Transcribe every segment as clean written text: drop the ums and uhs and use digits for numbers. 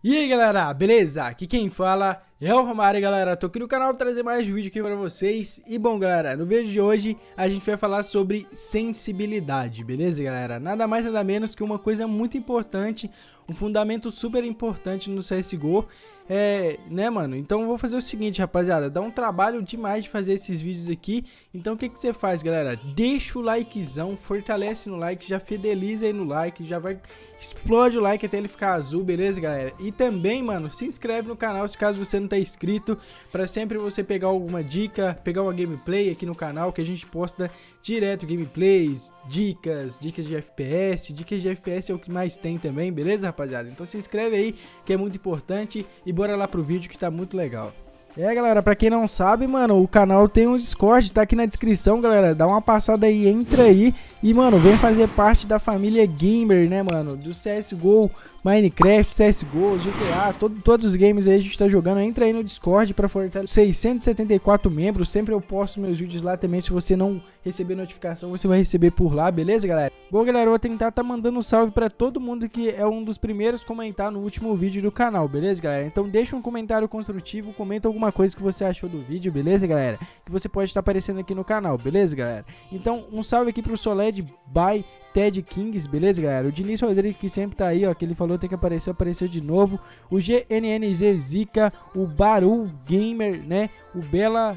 E aí galera, beleza? Aqui quem fala é o Romário, galera. Tô aqui no canal pra trazer mais vídeo aqui pra vocês. E bom galera, no vídeo de hoje a gente vai falar sobre sensibilidade, beleza galera? Nada mais nada menos que uma coisa muito importante, um fundamento super importante no CSGO. Né mano, então eu vou fazer o seguinte rapaziada, dá um trabalho demais de fazer esses vídeos aqui. Então o que você faz galera? Deixa o likezão, fortalece no like, já fideliza aí no like, já vai, explode o like até ele ficar azul, beleza galera? E também mano, se inscreve no canal se caso você não tá inscrito, pra sempre você pegar alguma dica, pegar uma gameplay aqui no canal, que a gente posta direto gameplays, dicas de FPS, é o que mais tem também, beleza rapaziada? Então se inscreve aí que é muito importante e bora lá pro vídeo que tá muito legal. Galera, pra quem não sabe, mano, o canal tem um Discord, tá aqui na descrição, galera, dá uma passada aí, entra aí e, mano, vem fazer parte da família gamer, né, mano, do CSGO, Minecraft, CSGO, GTA, todos os games aí a gente tá jogando, entra aí no Discord pra fortalecer 674 membros, sempre eu posto meus vídeos lá também, se você não receber notificação, você vai receber por lá, beleza, galera? Bom, galera, eu vou tentar tá mandando um salve pra todo mundo que é um dos primeiros a comentar no último vídeo do canal, beleza, galera? Então deixa um comentário construtivo, comenta alguma coisa que você achou do vídeo, beleza, galera? Que você pode estar aparecendo aqui no canal, beleza, galera? Então, um salve aqui pro Soled by Ted Kings, beleza, galera? O Diniz Rodrigues que sempre tá aí, ó, que ele falou tem que aparecer, apareceu de novo. O GNNZ Zica, o Baru Gamer, né? O Bela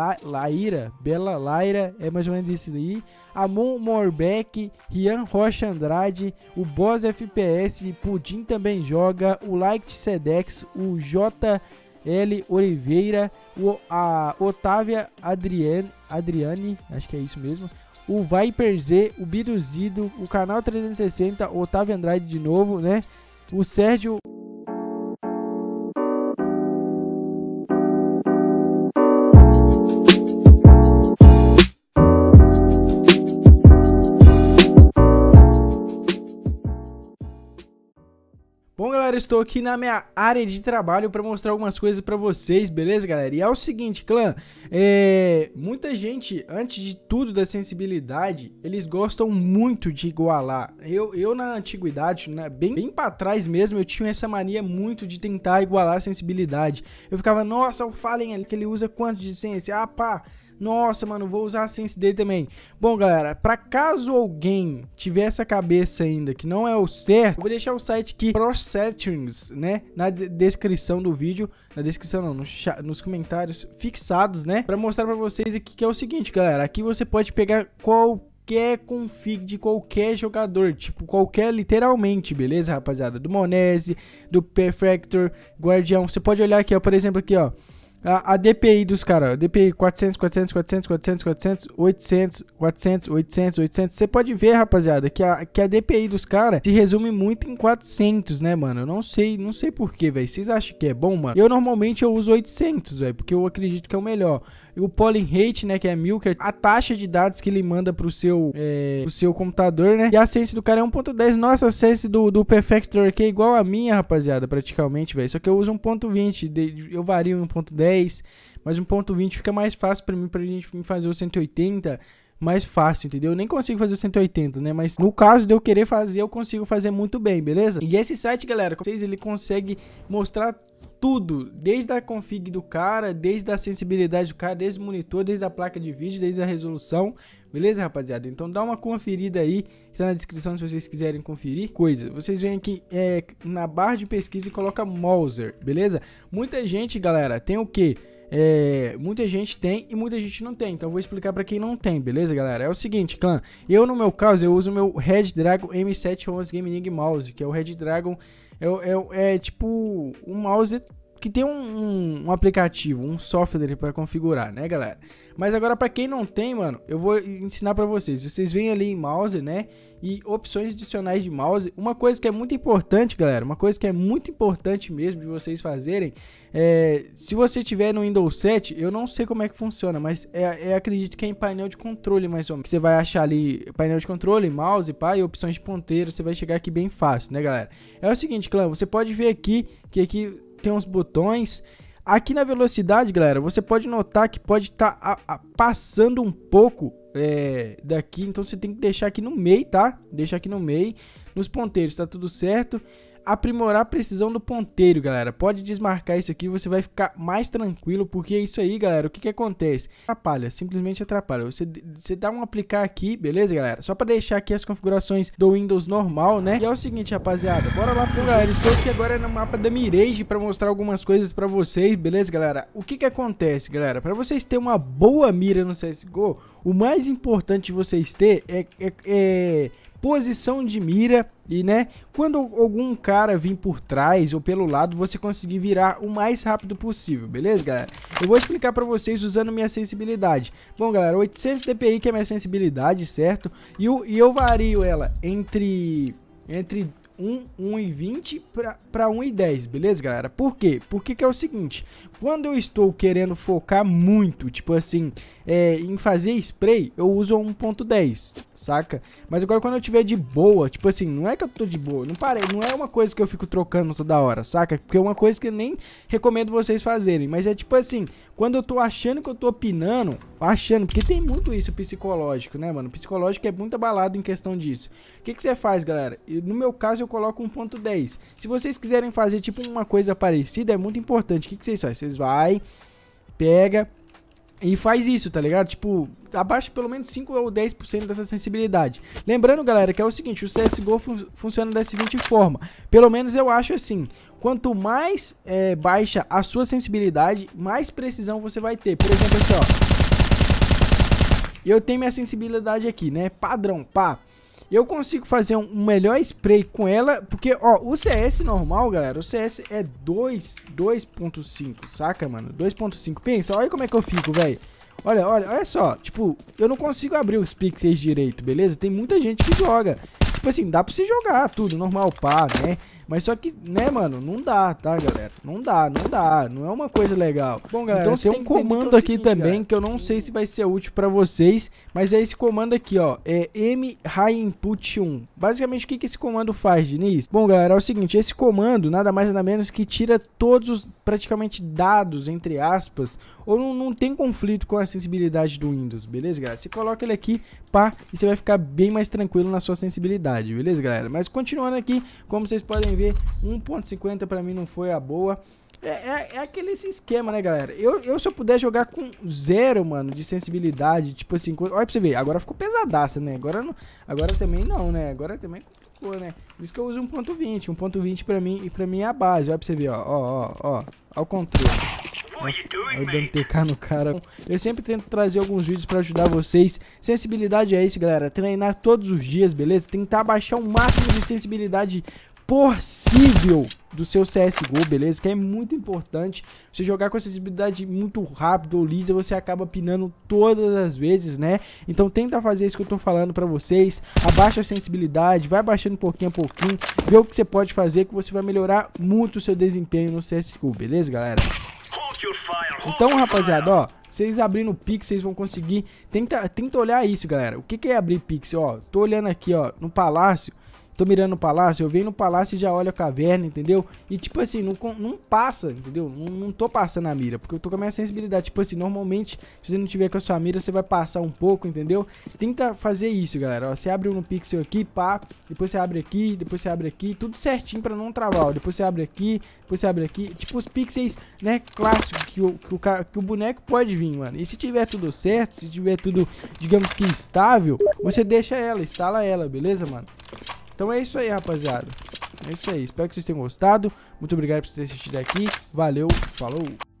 Laira, é mais ou menos isso aí. Amon Morbeck, Rian Rocha Andrade, o Boss FPS, Pudim também joga, o Light Sedex, o JL Oliveira, a Otávia Adriane, acho que é isso mesmo. O Viper Z, o Biruzido, o Canal 360, o Otávio Andrade de novo, né? O Sérgio... Bom galera, estou aqui na minha área de trabalho para mostrar algumas coisas para vocês, beleza galera? E é o seguinte, clã, muita gente, antes de tudo da sensibilidade, eles gostam muito de igualar. Eu na antiguidade, né, bem para trás mesmo, eu tinha essa mania muito de tentar igualar a sensibilidade. Eu ficava, nossa, o Fallen que ele usa quanto de sense? Ah pá, nossa, mano, vou usar a sense dele também. Bom, galera, pra caso alguém tiver essa cabeça ainda que não é o certo, eu vou deixar o site aqui, Pro Settings, né, na descrição do vídeo. Na descrição não, nos comentários fixados, né, pra mostrar pra vocês aqui que é o seguinte, galera. Aqui você pode pegar qualquer config de qualquer jogador, tipo qualquer, literalmente, beleza, rapaziada? Do Monese, do Perfector, Guardião. Você pode olhar aqui, ó, por exemplo, aqui, ó. A DPI dos caras, DPI 400, 400, 400, 400, 400, 800, 400, 800, 800. Você pode ver, rapaziada, que a DPI dos caras se resume muito em 400, né, mano? Eu não sei porquê, velho. Vocês acham que é bom, mano? Eu normalmente eu uso 800, velho, porque eu acredito que é o melhor. E o polling rate, né, que é 1000, que é a taxa de dados que ele manda pro seu computador, né? E a sense do cara é 1.10. Nossa, a sense do Perfector aqui é igual a minha, rapaziada, praticamente, velho. Só que eu uso 1.20, eu vario em 1.10, mas 1.20 fica mais fácil pra mim, pra gente fazer o 180 mais fácil, entendeu? Eu nem consigo fazer o 180, né? Mas no caso de eu querer fazer, eu consigo fazer muito bem, beleza? E esse site, galera, vocês, ele consegue mostrar tudo, desde a config do cara, desde a sensibilidade do cara, desde o monitor, desde a placa de vídeo, desde a resolução, beleza, rapaziada? Então dá uma conferida aí, está na descrição se vocês quiserem conferir. Vocês vêm aqui na barra de pesquisa e coloca Mouser, beleza? Muita gente, galera, tem o que? Muita gente tem e muita gente não tem. Então eu vou explicar pra quem não tem, beleza, galera? É o seguinte, clã, eu no meu caso, eu uso o meu Red Dragon M711 Gaming Mouse, que é o Red Dragon, tipo um mouse que tem um aplicativo, um software para configurar, né, galera? Mas agora para quem não tem, mano, eu vou ensinar para vocês. Vocês vêm ali em mouse, né, e opções adicionais de mouse. Uma coisa que é muito importante, galera, uma coisa que é muito importante mesmo de vocês fazerem, se você tiver no Windows 7, eu não sei como é que funciona, mas acredito que é em painel de controle mais ou menos. Você vai achar ali painel de controle, mouse, pá, e opções de ponteiro, você vai chegar aqui bem fácil, né, galera? É o seguinte, clã, você pode ver aqui que aqui tem uns botões. Aqui na velocidade, galera, você pode notar que pode estar passando um pouco daqui. Então você tem que deixar aqui no meio, tá? Deixa aqui no meio. Nos ponteiros tá tudo certo. aprimorar a precisão do ponteiro, galera. Pode desmarcar isso aqui, você vai ficar mais tranquilo, porque isso aí, galera, o que que acontece? Atrapalha, simplesmente atrapalha. Você dá um aplicar aqui, beleza, galera? Só pra deixar aqui as configurações do Windows normal, né? E é o seguinte, rapaziada, bora lá pro galera. Estou aqui agora no mapa da Mirage pra mostrar algumas coisas pra vocês, beleza, galera? O que que acontece, galera? Pra vocês terem uma boa mira no CSGO, o mais importante de vocês ter é posição de mira e, né, quando algum cara vir por trás ou pelo lado, você conseguir virar o mais rápido possível, beleza, galera? Eu vou explicar pra vocês usando minha sensibilidade. Bom, galera, 800 dpi que é minha sensibilidade, certo? E eu vario ela entre 1,20 para 1,10, beleza, galera? Por quê? Porque que é o seguinte, quando eu estou querendo focar muito, tipo assim, em fazer spray, eu uso 1,10, saca? Mas agora quando eu tiver de boa, tipo assim, não é que eu tô de boa, não é uma coisa que eu fico trocando toda hora, saca? Porque é uma coisa que eu nem recomendo vocês fazerem, mas é tipo assim, quando eu tô achando que eu tô opinando, porque tem muito isso psicológico, né, mano? Psicológico é muito abalado em questão disso. O que que você faz, galera? No meu caso eu coloco 1,10. Se vocês quiserem fazer tipo uma coisa parecida, é muito importante. O que que vocês fazem? Vocês vai, pega e faz isso, tá ligado? Tipo, abaixa pelo menos 5 ou 10% dessa sensibilidade. Lembrando, galera, que é o seguinte, o CSGO funciona da seguinte forma. Pelo menos eu acho assim, quanto mais baixa a sua sensibilidade, mais precisão você vai ter. Por exemplo, assim, ó, eu tenho minha sensibilidade aqui, né? Padrão, pá. Eu consigo fazer um melhor spray com ela, porque, ó, o CS normal, galera, o CS é 2.5, saca, mano? 2.5, pensa, olha como é que eu fico, velho. Olha só, tipo, eu não consigo abrir os pixels direito, beleza? Tem muita gente que joga. Tipo assim, dá pra você jogar tudo, normal, pá, né? Mas só que, né, mano, não dá, tá, galera? Não dá, não é uma coisa legal. Bom, galera, então tem um comando aqui também, que eu não sei se vai ser útil pra vocês, mas é esse comando aqui, ó, é mHighInput1. Basicamente, o que que esse comando faz, Diniz? Bom, galera, é o seguinte, esse comando nada mais nada menos que tira todos os, praticamente, dados, entre aspas, ou não tem conflito com a sensibilidade do Windows, beleza, galera? Você coloca ele aqui, pá, e você vai ficar bem mais tranquilo na sua sensibilidade, beleza, galera? Mas continuando aqui, como vocês podem ver, 1.50 pra mim não foi a boa. É aquele esquema, né, galera? Eu se eu puder jogar com 0, mano, de sensibilidade, tipo assim, olha pra você ver, agora ficou pesadaça, né? Agora também não, né? Agora também complicou, né? Por isso que eu uso 1.20. 1.20 pra mim é a base, olha pra você ver, ó o controle. Nossa, eu dando TK no cara. Eu sempre tento trazer alguns vídeos pra ajudar vocês. Sensibilidade é isso, galera. Treinar todos os dias, beleza? Tentar baixar o máximo de sensibilidade possível do seu CSGO, beleza? Que é muito importante. Você jogar com sensibilidade muito rápido ou lisa, você acaba pinando todas as vezes, né? Então tenta fazer isso que eu tô falando pra vocês. Abaixa a sensibilidade, vai baixando pouquinho a pouquinho, vê o que você pode fazer, que você vai melhorar muito o seu desempenho no CSGO, beleza, galera? Então, rapaziada, ó, vocês abrindo o Pix, vocês vão conseguir. Tenta olhar isso, galera. O que é abrir Pix? Ó, tô olhando aqui, ó, no palácio. Tô mirando no palácio, eu venho no palácio e já olho a caverna, entendeu? E tipo assim, não passa, entendeu? Não tô passando a mira, porque eu tô com a minha sensibilidade. Tipo assim, normalmente, se você não tiver com a sua mira, você vai passar um pouco, entendeu? Tenta fazer isso, galera, ó. Você abre um pixel aqui, pá, depois você abre aqui, depois você abre aqui, tudo certinho pra não travar, ó. Depois você abre aqui, depois você abre aqui. Tipo os pixels, né, clássicos que o boneco pode vir, mano. E se tiver tudo certo, se tiver tudo, digamos que estável, você deixa ela, instala ela, beleza, mano? Então é isso aí, rapaziada. É isso aí. Espero que vocês tenham gostado. Muito obrigado por ter assistido aqui. Valeu, falou!